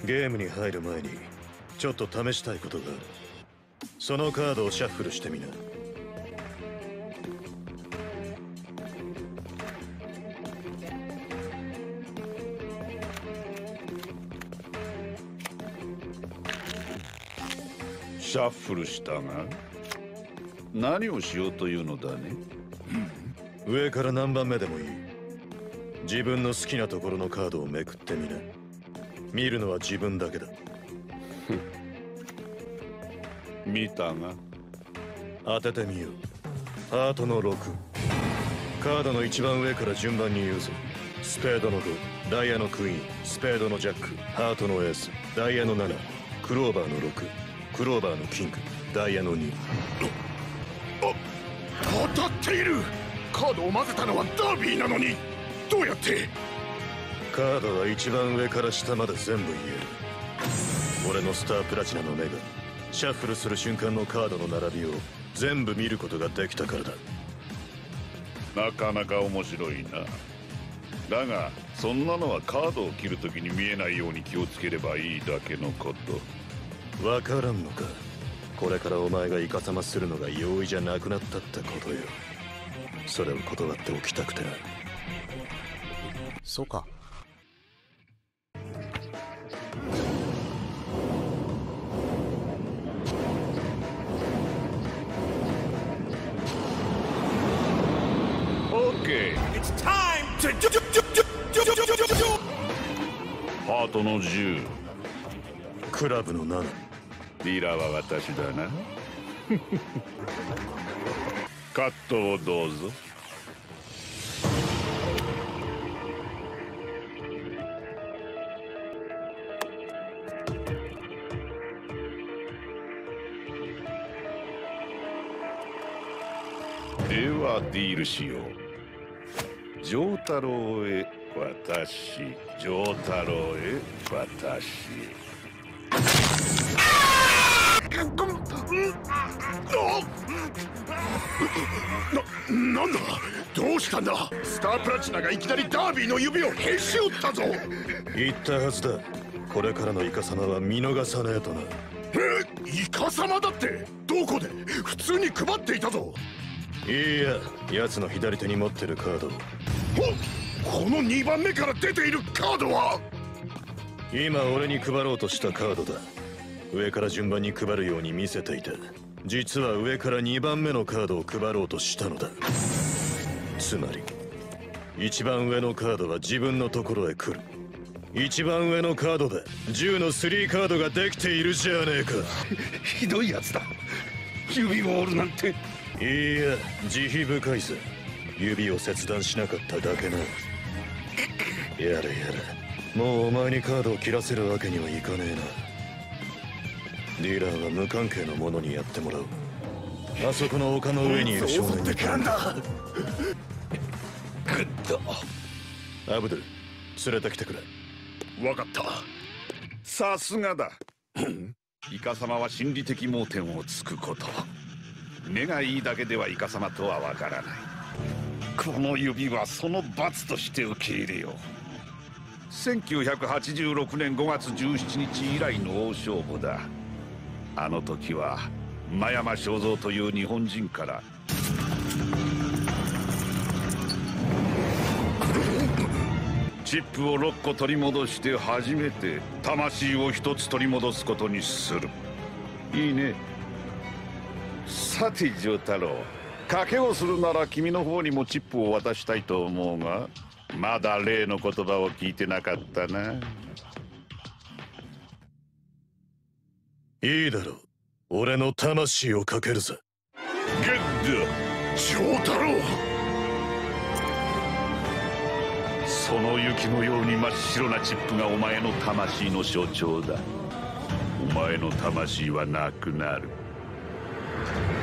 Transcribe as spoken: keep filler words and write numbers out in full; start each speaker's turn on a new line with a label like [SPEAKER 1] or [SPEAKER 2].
[SPEAKER 1] ゲームに入る前にちょっと試したいことがある。そのカードをシャッフルしてみな。
[SPEAKER 2] シャッフルしたが何をしようというのだね。
[SPEAKER 1] 上から何番目でもいい。自分の好きなところのカードをめくってみな。見るのは自分だけだ。
[SPEAKER 2] 見たが
[SPEAKER 1] 当ててみよう。ハートのろく。カードの一番上から順番に言うぞ。スペードのご、ダイヤのクイーン、スペードのジャック、ハートのエース、ダイヤのなな、クローバーのろく、クローバーのキング、ダイヤのに。
[SPEAKER 3] あ、当たっている。カードを混ぜたのはダービーなのに、どうやって？
[SPEAKER 1] カードは一番上から下まで全部言える。俺のスタープラチナの目がシャッフルする瞬間のカードの並びを全部見ることができたからだ。
[SPEAKER 2] なかなか面白いな。だがそんなのはカードを切るときに見えないように気をつければいいだけのこと。
[SPEAKER 1] わからんのか。これからお前がイカサマするのが容易じゃなくなったってことよ。それを断っておきたくてな。
[SPEAKER 4] そうか。
[SPEAKER 2] オッケー。ハートのじゅう、
[SPEAKER 1] クラブのなな。
[SPEAKER 2] ディーラーは私だな。カットをどうぞ。ではディールしよう。ジョータロウへ私、ジョータロウへ私。
[SPEAKER 3] な、なんだ？どうしたんだ？スタープラチナがいきなりダービーの指をへし折ったぞ。
[SPEAKER 1] 言ったはずだ。これからのイカサマは見逃さねえとな。
[SPEAKER 3] え、イカサマだって？どこで？普通に配っていたぞ。
[SPEAKER 1] いや、奴の左手に持ってるカード。
[SPEAKER 3] このにばんめから出ているカードは？
[SPEAKER 1] 今俺に配ろうとしたカードだ。上から順番に配るように見せていた。実は上からにばんめのカードを配ろうとしたのだ。つまり一番上のカードは自分のところへ来る。一番上のカードでじゅうのスリーカードができているじゃねえか。
[SPEAKER 3] ひどいやつだ。指を折るなんて。
[SPEAKER 1] いや、慈悲深いぜ。指を切断しなかっただけな。やれやれ、もうお前にカードを切らせるわけにはいかねえな。ディーラーは無関係の者にやってもらう。あそこの丘の上にいる少年に頼んだ。グッド。アブドゥル、連れてきてくれ。
[SPEAKER 3] わかった。
[SPEAKER 2] さすがだ。イカサマは心理的盲点をつくこと。目がいいだけではイカサマとはわからない。この指はその罰として受け入れよう。せんきゅうひゃくはちじゅうろくねんごがつじゅうしちにち以来の大勝負だ。あの時は真山正蔵という日本人からチップをろっこ取り戻して初めて魂をひとつ取り戻すことにする。いいね。さてジョータロウ、賭けをするなら君の方にもチップを渡したいと思うが、まだ例の言葉を聞いてなかったな。
[SPEAKER 1] いいだろう。俺の魂をかけるぜ。
[SPEAKER 2] ゲッド
[SPEAKER 3] ジョータロウ。
[SPEAKER 2] その雪のように真っ白なチップがお前の魂の象徴だ。お前の魂はなくなる。